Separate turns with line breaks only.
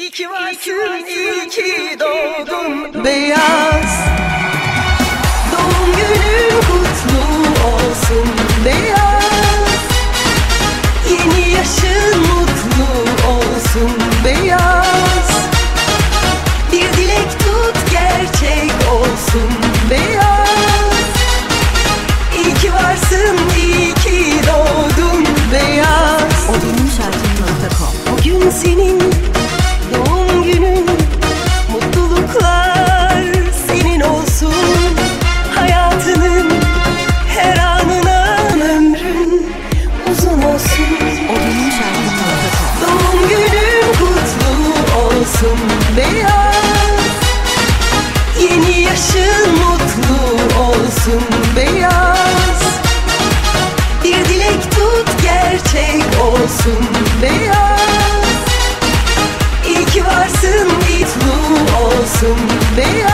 İyi ki varsın, iyi ki doğdun beyaz. Doğum günün kutlu olsun beyaz. Yeni yaşın mutlu olsun beyaz. Bir dilek tut gerçek olsun beyaz. İyi ki varsın, iyi ki doğdun beyaz.
Odunumşarkı.com.
O gün senin doğum günün, mutluluklar senin olsun. Hayatının her anına ömrün uzun olsun.
Odunumşarkı.com.
Doğum günün kutlu olsun beyaz. Yeni yaşın mutlu olsun beyaz. Bir dilek tut gerçek olsun beyaz. İyi ki varsın, mutlu olsun beyaz.